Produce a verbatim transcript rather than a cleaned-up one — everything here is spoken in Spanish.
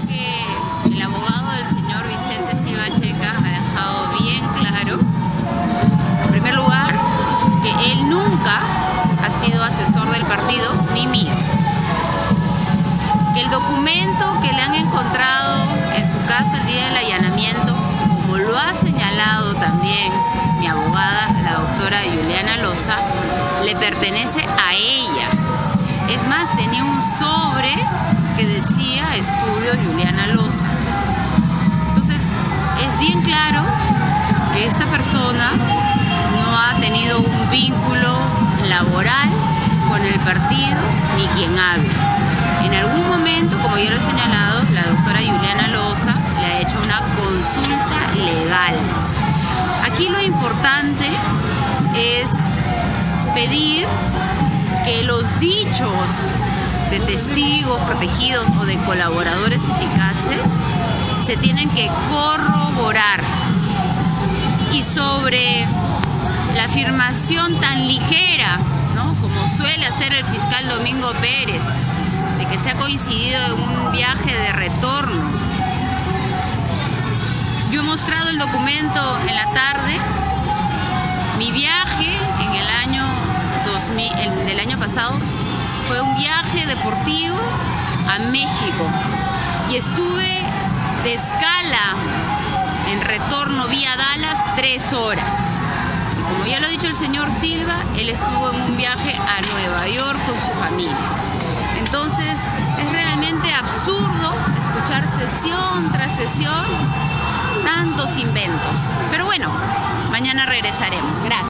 que el abogado del señor Vicente Silva Checa ha dejado bien claro, en primer lugar, que él nunca ha sido asesor del partido ni mío. Que el documento que le han encontrado en su casa el día del allanamiento, como lo ha señalado también mi abogada, la doctora Juliana Loza, le pertenece a ella. Es más, tenía un sobre que decía Estudio Juliana Loza. Entonces, es bien claro que esta persona no ha tenido un vínculo laboral con el partido ni quien hable. En algún momento, como ya lo he señalado, la doctora Juliana Loza le ha hecho una consulta legal. Aquí lo importante es pedir que los dichos de testigos protegidos o de colaboradores eficaces se tienen que corroborar. Y sobre la afirmación tan ligera, ¿no?, como suele hacer el fiscal Domingo Pérez, de que se ha coincidido en un viaje de retorno. Yo he mostrado el documento en la tarde. Mi viaje en el año dos mil, el del año pasado fue un viaje deportivo a México y estuve de escala en retorno vía Dallas tres horas. Y como ya lo ha dicho el señor Silva, él estuvo en un viaje a Nueva York con su familia. Entonces es realmente absurdo escuchar sesión tras sesión tantos inventos. Pero bueno, mañana regresaremos. Gracias.